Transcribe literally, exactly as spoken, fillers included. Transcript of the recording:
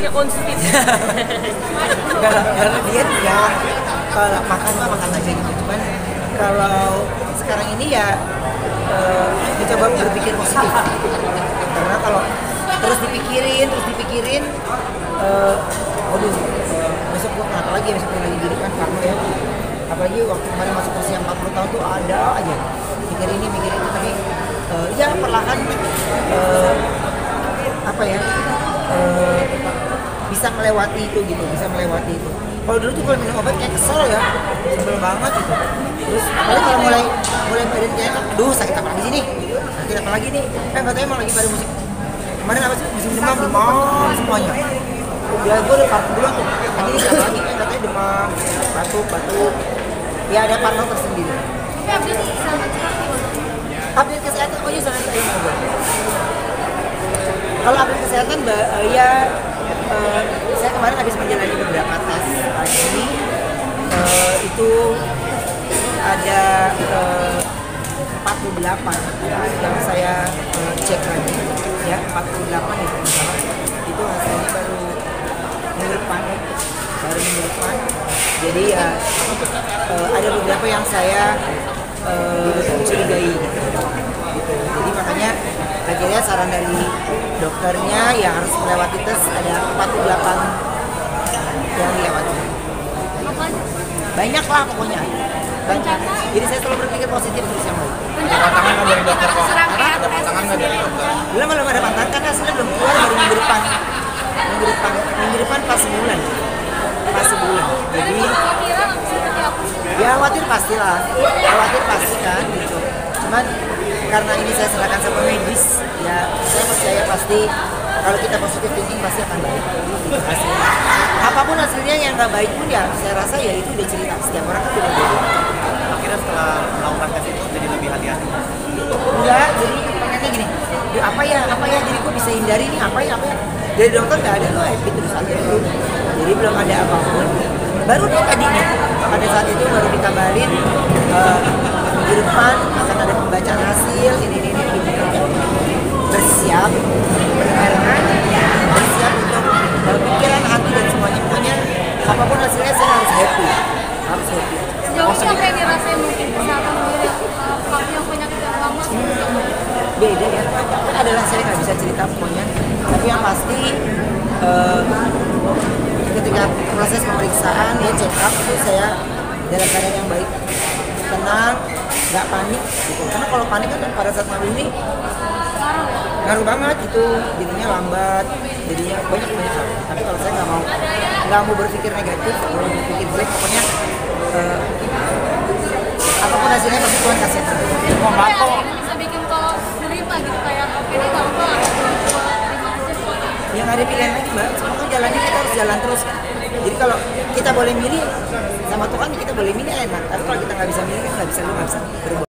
orangnya konsumtif. Kalau kalau diet ya, kalau makan mah makan aja gitu. Cuman kalau sekarang ini ya uh, dicoba berpikir positif. Karena kalau terus dipikirin, terus dipikirin, uh, aduh, uh, besok gua kenapa lagi, besok gua lagi gini kan kamu ya. Apalagi waktu kemarin masuk usia empat puluh tahun tuh ada aja mikir ini, mikir itu, tapi uh, ya perlahan uh, apa ya, uh, bisa melewati itu gitu, bisa melewati itu. Kalau dulu tuh kalau minum obat kayak kesel ya, sebel banget gitu. Terus apalagi kalau mulai mulai badan kayak, aduh sakit apa lagi sini, sakit apa lagi nih, kan katanya emang lagi pada musik kemarin apa sih, musim demam, demam semuanya. Ya gue udah parah dulu tuh, tadi ini siapa lagi kan katanya demam, batuk, batuk. Ya ada parno tersendiri. Update kesehatan, oh iya sangat saya mau. Kalau update kesehatan, ya uh, saya kemarin habis menjalani beberapa tes pagi. Uh, itu ada uh, empat puluh delapan yang saya uh, cek lagi, ya empat puluh delapan itu misalnya, itu hasilnya baru minggu depan, baru minggu depan. Jadi ya uh, ada beberapa yang saya uh, curigai gitu. Jadi makanya akhirnya saran dari dokternya ya harus melewati tes, ada empat puluh delapan yang dilewati. Banyak lah pokoknya. Banyak. Jadi saya selalu berpikir positif terus yang baik. Ada pantangan nggak dari dokter kok? Ada pantangan nggak dari dokter? Belum belum ada pantangan karena hasilnya belum keluar, baru minggu depan. Minggu depan, minggu depan pas sebulan. Pas sebulan. Jadi ya khawatir pastilah, khawatir pasti kan gitu. Cuman karena ini saya serahkan sama medis, ya saya percaya pasti kalau kita positif thinking pasti akan baik. Gitu hasilnya. Apapun hasilnya yang nggak baik pun ya saya rasa ya itu udah cerita, setiap orang kan beda-beda. Akhirnya setelah melakukan tes itu jadi lebih hati-hati. Enggak, jadi pengennya gini, "Duh, apa ya, apa ya, jadi gue bisa hindari nih, apa ya, apa ya." Dari dokter nggak ada, lo happy terus aja dulu. Jadi belum ada apa-apa. Baru deh tadi nih, pada saat itu baru dikabarin uh, minggu depan akan ada pembacaan hasil, ini, ini, ini, ini. Bersiap, karena bersiap untuk uh, pikiran, hati dan semuanya. Pokoknya apapun hasilnya saya harus happy, harus happy. Sejauh ini apa yang dirasain mungkin kesehatan sendiri, kalau yang penyakit yang lama? Beda ya, adalah saya nggak bisa cerita pokoknya, tapi yang pasti uh, ketika proses pemeriksaan ya check up itu saya dalam keadaan yang baik, tenang, nggak panik gitu. Karena kalau panik kan pada saat malam ini ngaruh banget gitu, jadinya lambat, jadinya banyak banyak hal. Tapi kalau saya nggak mau nggak mau berpikir negatif, nggak mau berpikir jelek, pokoknya uh, apapun hasilnya pasti Tuhan kasih. Mau bantu bisa bikin kalau nerima gitu kayak oke ini nggak apa terima aja. Yang ada pilihan lagi mbak, semua kan jalannya kita harus jalan terus kan. Jadi kalau kita boleh milih sama Tuhan kita boleh milih enak, tapi kalau kita nggak bisa milih kan nggak bisa, lu nggak bisa berubah.